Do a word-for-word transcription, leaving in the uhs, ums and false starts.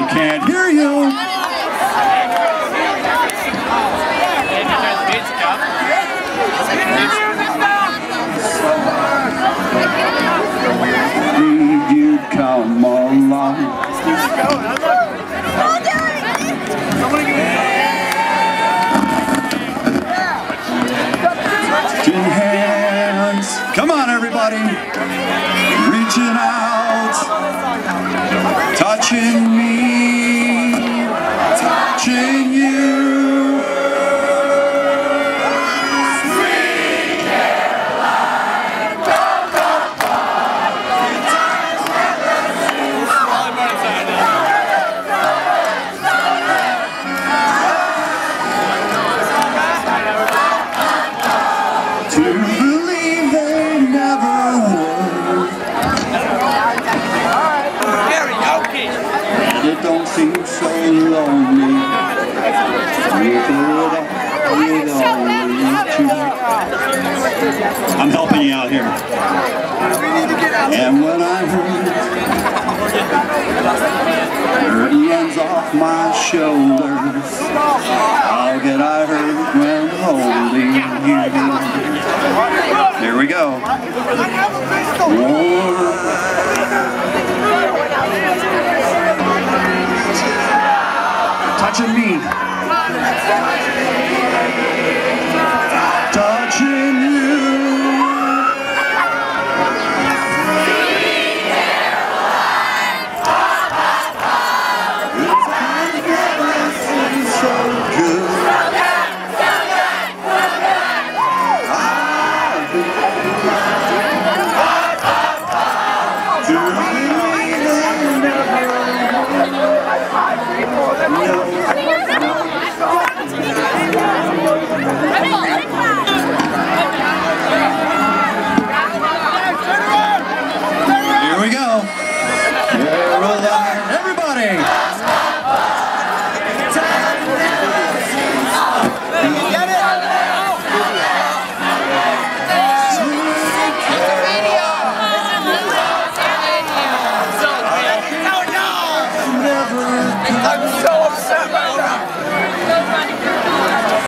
can't hear you. Need you come along. Touching hands. Come on, everybody. Reaching out. Touching me. Touching you. To believe they never would. Karaoke. And it don't seem so lonely. With only two. I'm helping you out here. And when I hurt, hurt ends off my shoulders. How get I hurt when holding you? Here we go. Warm